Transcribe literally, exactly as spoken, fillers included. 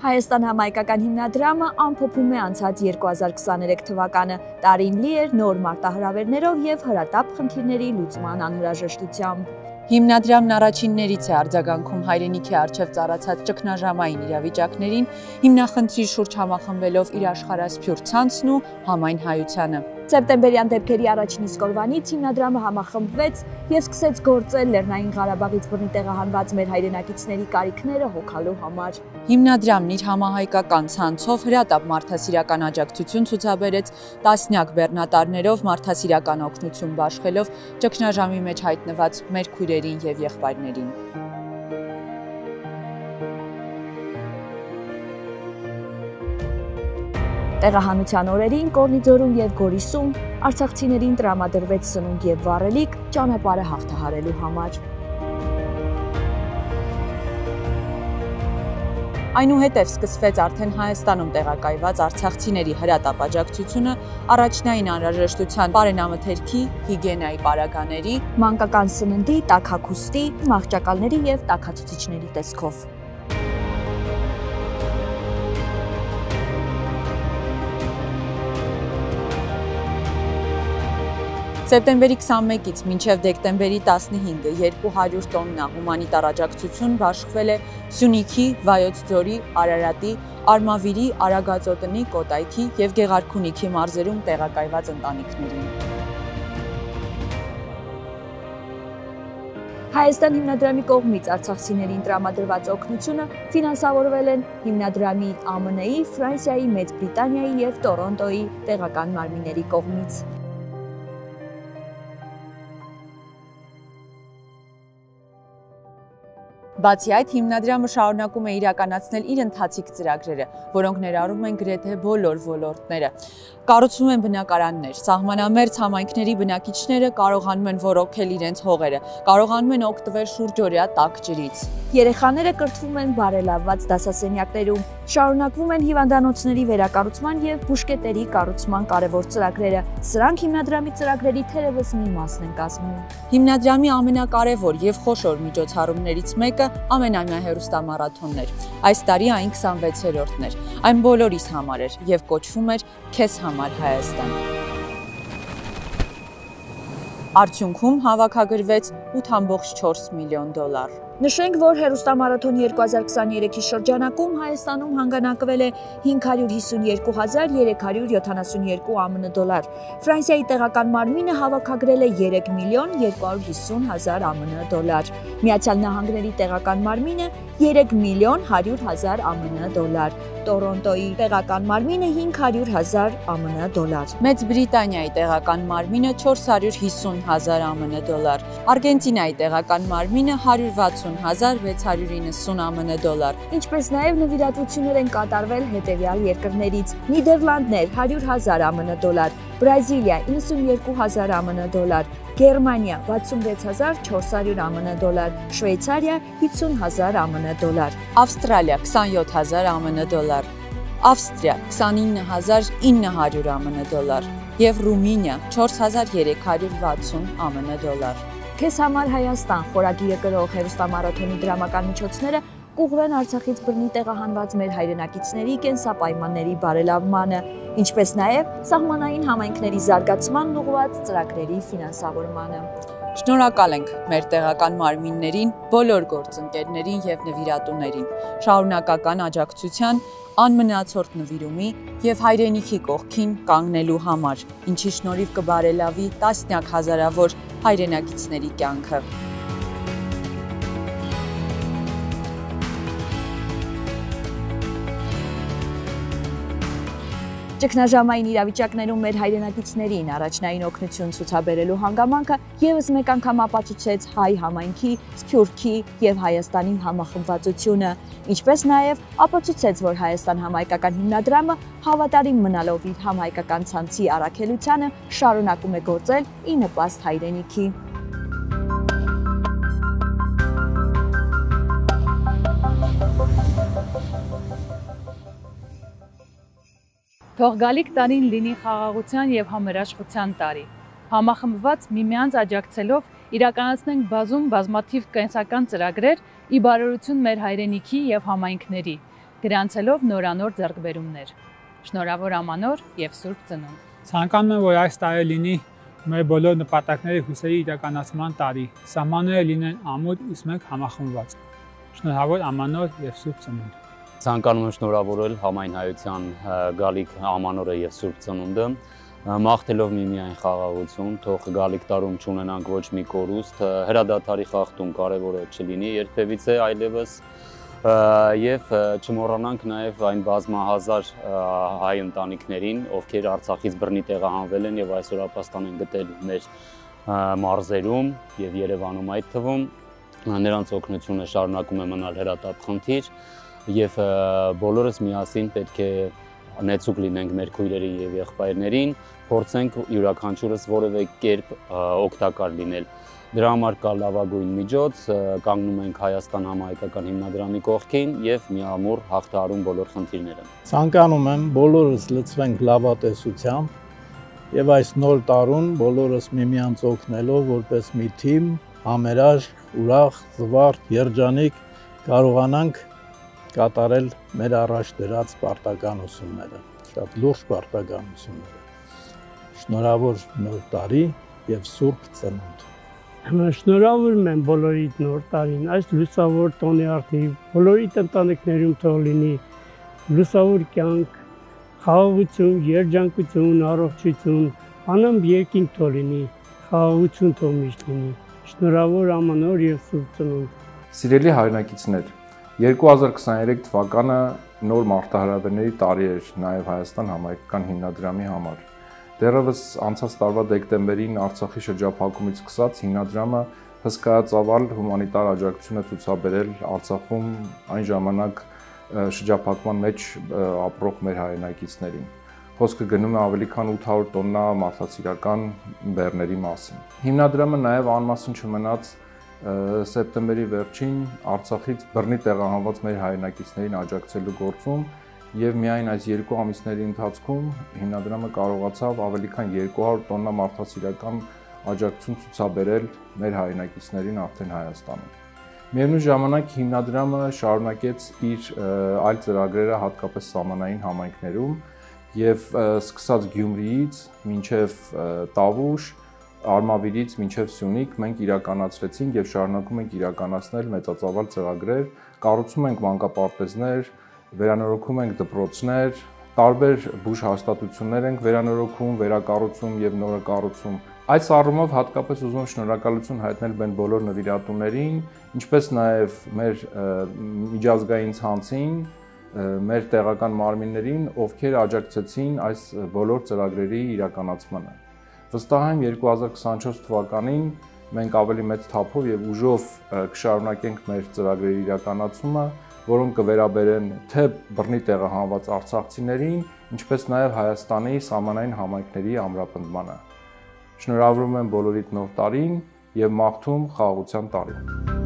Հայաստան համայնքական հիմնադրամը ամփոփում է անցած երկու հազար քսաներեք թվականը, տարին լի էր նոր մարտահրավերներով եւ հրատապ խնդիրների լուծման անհրաժեշտությամբ։ Հիմնադրամն առաջիններից է արձագանքում հայրենիքի առջև ծառացած ճգնաժամային իրավիճակներին, հիմնախնդրի շուրջ համախմբելով իր աշխարհասփյուռ ցանցն ու համայն հայությանը։ Սեպտեմբերյան դեպքերի առաջին իսկ օրվանից հիմնադրամը համախմբվեց եւ սկսեց գործել Լեռնային Ղարաբաղից բռնի տեղահանված մեր հայրենակիցների կարիքները հոգալու համար։ Հիմնադրամն իր համահայկական ցանցով հրատապ մարդասիրական աջակցություն ցուցաբերեց տասնյակ բեռնատարներով մարդասիրական օգնություն բաշխելով ճգնաժամի մեջ հայտնված մեր քույրերին եւ եղբայրներին։ Տեղահանության օրերին Կորնիձորում եւ Գորիսում արցախցիներին տրամադրվեց սնունդ եւ վառելիք ճանապարհը հաղթահարելու համար։ Այնուհետև սկսվեց արդեն Հայաստանում տեղակայված արցախցիների հրատապ աջակցությունը առաջնային անհրաժեշտության պարենամթերքի, հիգիենայի պարագաների, մանկական սննդի, տաքաքուստի, մահճակալների եւ տաքացուցիչների տեսքով։ Սեպտեմբերի քսանմեկից մինչև դեկտեմբերի տասնհինգը երկու հարյուր տոննա հումանիտար աջակցություն բաշխվել է Սյունիքի, Վայոց ձորի, Արարատի, Արմավիրի, Արագածոտնի, Կոտայքի եւ Գեղարքունիքի մարզերում տեղակայված ընտանիքներին։ Հայաստան հիմնադրամի կողմից արցախցիներին տրամադրված օգնությունը ֆինանսավորվել են հիմնադրամի Α M N-ի, Ֆրանսիայի, Մեծ Բրիտանիայի եւ Տորոնտոյի տեղական մարմինների կողմից։ Բացի այդ, հիմնադրամը շարունակում է իրականացնել իր ընթացիկ ծրագրերը, որոնք ներառում են գրեթե բոլոր ոլորտները։ Կառուցվում են բնակարաններ, սահմանամերձ համայնքների բնակիչները կարողանում են ոռոգել իրենց հողերը, կարողանում են օգտվել շուրջօրյա տաք ջրից։ Երեխաները կրթվում են բարելավված դասասենյակներում, շարունակվում են հիվանդանոցների վերակառուցման եւ բուժկետերի կառուցման կարևոր ծրագրերը։ Սրանք հիմնադրամի ծրագրերի թերևս մի մասն են կազմում։ Հիմնադրամի ամենակարևոր եւ խոշոր միջոցառումներից մեկը ամենամյա հեռուստամարաթոնն էր։ Այս տարի այն քսանվեցերորդն էր։ Այն բոլորիս համար էր եւ կոչվում էր Քեզ համար Հայաստան։ Արդյունքում հավաքագրվեց ութ կόμμα չորս միլիոն դոլար։ Նշենք, որ հեռուստամարաթոն երկու հազար քսաներեքի շրջանակում Հայաստանում հանգանակվել է հինգ հարյուր հիսունյոթ հազար երեք հարյուր յոթանասունյոթ Α M N դոլար։ Ֆրանսիայի տեղական մարմինը հավաքագրել է երեք միլիոն երկու հարյուր հիսուն հազար Α M N դոլար։ Միացյալ Նահանգների տեղական մարմինը երեք միլիոն հարյուր հազար Α M N դոլար։ Տորոնտոյի տեղական մարմինը հինգ հարյուր հազար Α M N դոլար։ Մեծ Բրիտանիայի տեղական մարմինը չորս հարյուր հիսուն հազար Α M N դոլար։ Արգենտինայի տեղական մարմինը հարյուր վաթսուն հազար վեց հարյուր իննսուն Α M N դոլար։ Ինչպես նաև նվիրատվություններ են կատարվել հետևյալ երկրներից. Նիդերլանդներ հարյուր հազար Α M N դոլար, Բրազիլիա իննսունյոթ հազար Α M N դոլար, Գերմանիա վաթսունվեց հազար չորս հարյուր Α M N դոլար, Շվեյցարիա հիսուն հազար Α M N դոլար, Ավստրալիա քսանյոթ հազար Α M N դոլար, Ավստրիա քսանինը հազար ինը հարյուր Α M N դոլար եւ Ռումինիա չորս հազար երեք հարյուր վաթսուն Α M N դոլար։ Քեզ համար Հայաստան խորագիրը կրող հեռուստամարաթոնի դրամական միջոցները կուղղվեն Արցախից բռնի տեղահանված մեր հայրենակիցների կենսապայմանների բարելավմանը, ինչպես նաև սահմանային համայնքների զարգացմանն ուղղված ծրագրերի ֆինանսավորմանը։ Շնորհակալ ենք մեր տեղական մարմիններին, բոլոր գործընկերներին եւ նվիրատուներին, շարունակական աջակցության, անմնացորդ նվիրումի եւ հայրենիքի կողքին կանգնելու համար, ինչի շնորհիվ կբարելավի տասնյակ հազարավոր հայրենակիցների կյանքը։ Ճգնաժամային իրավիճակներում մեր հայրենակիցներին առաջնային օգնություն ցուցաբերելու հանգամանքը ևս մեկ անգամ ապացուցեց հայ համայնքի, Սփյուռքի եւ Հայաստանի համախմբվածությունը, ինչպես նաեւ ապացուցեց, որ Հայաստան համայնքական հիմնադրամը հավատարիմ մնալով իր համայնքական ցանցի առաքելությանը շարունակում է գործել ի նպաստ հայրենիքի։ Թող գալիք տարին լինի խաղաղության եւ համերաշխության տարի։ Համախմբված միմյանց աջակցելով իրականացնենք բազում բազմաթիվ կենսական ծրագրեր ի բարօրություն մեր հայրենիքի եւ համայնքների։ գրանցելով նորանոր ձեռքբերումներ։ Շնորհավոր ամանոր եւ Սուրբ Ծնունդ։ Ցանկանում եմ, որ այս տարի լինի մեր բոլոր նպատակների հույսերի իրականացման տարի։ Սահմանները լինեն ամուր, իսկ մենք համախմբված։ Շնորհավոր ամանոր եւ Սուրբ Ծնունդ։ Ցանկանում եմ շնորհավորել համայն հայության գալիք ամանորը եւ Սուրբ Ծնունդը, մաղթելով միմիայն խաղաղություն, թող գալիք տարում չունենանք ոչ մի կորուստ, հրադադարի խախտում կարևորը չլինի երբևիցե այլևս եւ չմոռանանք նաեւ այն բազմահազար հայ ընտանիքներին, ովքեր Արցախից բռնի տեղահանվել են եւ այսօր ապաստան են գտել մեր մարզերում եւ Երևանում այդ թվում, նրանց օգնությունը շարունակում է մնալ հրատապ խնդիր եւ բոլորս միասին պետք է նեցուկ լինենք մեր քույրերի եւ եղբայրներին, փորձենք յուրաքանչյուրս որևէ կերպ օգտակար լինել։ Դրա համար կա լավագույն միջոց, կանգնում ենք Հայաստան համահայկական հիմնադրամի կողքին եւ միամուռ հաղթահարում բոլոր խնդիրները։ Ցանկանում եմ բոլորս լցվենք լավատեսությամբ եւ այս նոր տարուն բոլորս միմյանց օգնելով որպես մի թիմ, համերաշխ, ուրախ, զվարթ, երջանիկ կարողանանք կատարել մեր առաջ դրած պարտականությունները, շատ լուրջ պարտականությունները։ Շնորհավոր նոր տարի եւ Սուրբ Ծնունդ։ Շնորհավորում եմ բոլորիդ նոր տարին, այս լուսավոր տոնի արդիվ, բոլորիդ ընտանիքներում թող լինի լուսավոր կյանք, խաղաղություն, երջանկություն, առողջություն, անըմբ երկինք թող լինի, խաղաղություն թող միշտ լինի։ Շնորհավոր ամանոր եւ Սուրբ Ծնունդ։ Սիրելի հայրենակիցներ, երկու հազար քսաներեք թվականը նոր մարտահրավերների տարի էր նաև Հայաստան համահայկական հիմնադրամի համար։ Դեռևս անցած տարվա դեկտեմբերին Արցախի շրջափակումից սկսած հիմնադրամը հսկայածավալ հումանիտար աջակցություն է ցուցաբերել Արցախում այն ժամանակ շրջափակման մեջ ապրող մեր հայրենակիցներին։ Խոսքը գնում է ավելի քան ութ հարյուր տոննա մարդասիրական բեռների մասին։ Հիմնադրամը նաև անմասն չմնաց սեպտեմբերի վերջին Արցախից բռնի տեղահանված մեր հայրենակիցներին աջակցելու գործում եւ միայն այս երկու ամիսների ընթացքում հիմնադրամը կարողացավ ավելի քան երկու հարյուր տոննա մարդասիրական աջակցություն ցուցաբերել մեր հայրենակիցներին արդեն Հայաստանում։ Միևնույն ժամանակ հիմնադրամը շարունակեց իր այլ ծրագրերը հատկապես սահմանային համայնքներում եւ սկսած Գյումրիից մինչեւ Տավուշ Արմավիրից մինչև Սյունիք մենք իրականացրեցինք եւ շարունակում ենք իրականացնել մեծածավալ ծրագրեր, կառուցում ենք մանկապարտեզներ, վերանորոգում ենք դպրոցներ, տարբեր բուժ հաստատություններ ենք վերանորոգում, վերակառուցում եւ նորը կառուցում։ Այս առումով հատկապես ուզում եմ շնորհակալություն հայտնել մեր բոլոր նվիրատուներին, ինչպես նաեւ մեր միջազգային ցանցին, մեր տեղական մարմիններին, ովքեր աջակցեցին այս բոլոր ծրագրերի իրականացմանը։ Վստահ եմ երկու հազար քսանչորս թվականին մենք ավելի մեծ թափով եւ ուժով կշարունակենք մեր ծրագրերի իրականացումը, որոնք կվերաբերեն թե բռնի տեղահանված արցախցիներին, ինչպես նաեւ Հայաստանի սահմանային համայնքների ամրապնդմանը։ Շնորհավորում եմ բոլորիդ նոր տարին եւ մաղթում խաղաղության տարի։